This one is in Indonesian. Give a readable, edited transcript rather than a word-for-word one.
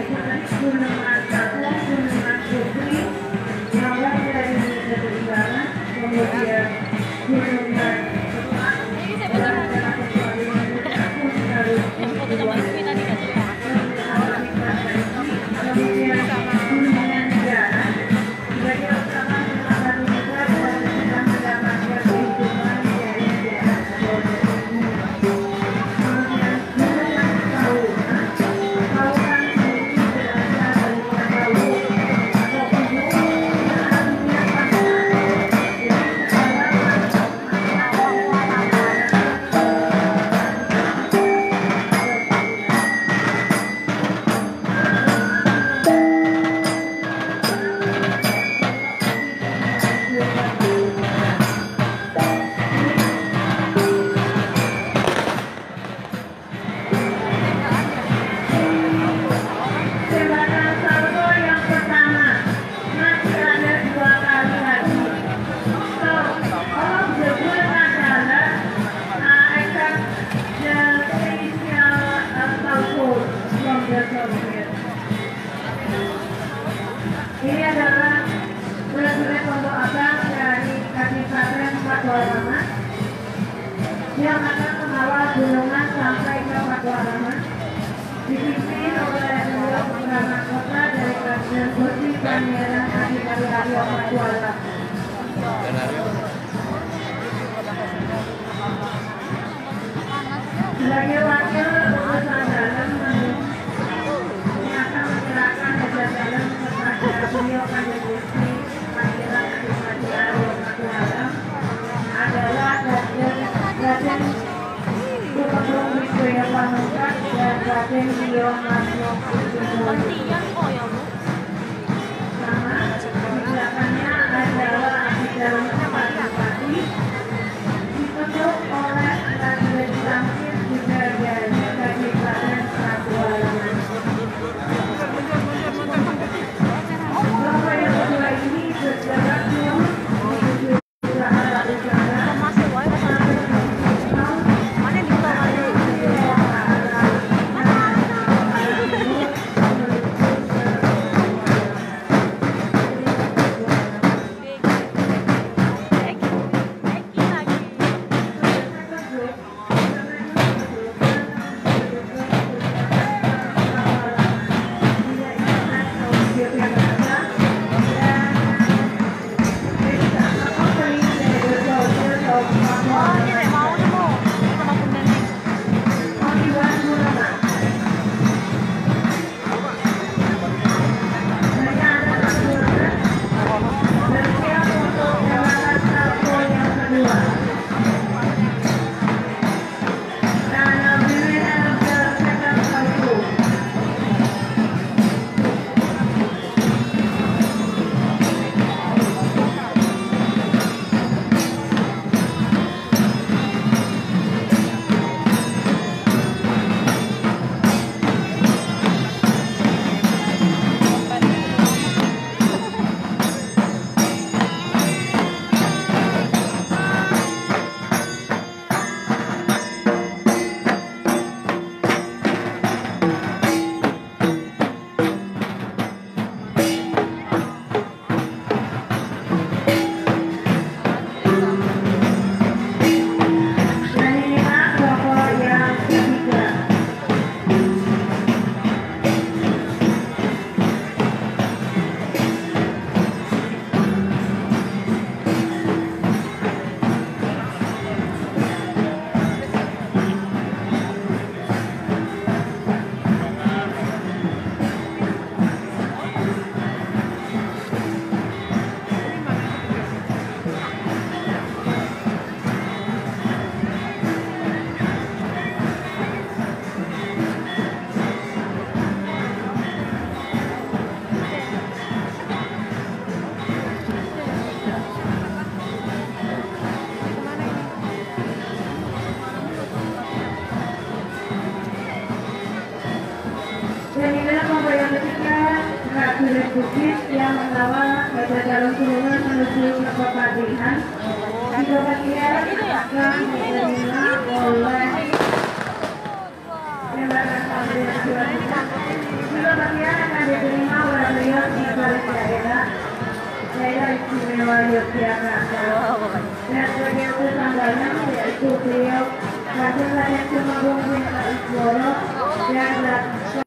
yaitu tadi Gunung Agung, Gunung Putri, Mawar dari Utara, kemudian Gunung Ini adalah prajurit Pondok Abang dari Kabupaten Pakualaman yang akan mengawal gunungan sampai ke Pakualaman, dipimpin oleh Beliau Putra Kota dari Kabupaten Boti Pangeran Adipati Aryo Pakualaman. Sebagai wakil utusan dalam ini akan menyerahkan hajat dalam kepada beliau Kanjeng Gusti Pangeran Adipati Aryo Pakualaman adalah Raden Tumenggung Wiswoyo Pamungkas dan Raden Rio Masno Kusuma. Sama di belakangnya adalah Abdi Bupati dibentuk oleh prajurit Samsir juga dari Kabupaten Pakualaman. Kelompok yang kedua ini berjarak lurus menuju ke arah utara. prajurit Bukit yang mengawal pada dalam kurungan menuju ke Pepadihan. Di bagian akan diterima oleh Jembatan Pemerintahan. Di bagian Jawa Yogyakarta. Dan sebagai utusan dalam yaitu beliau Raden Raden Tumenggung bin Isworo dan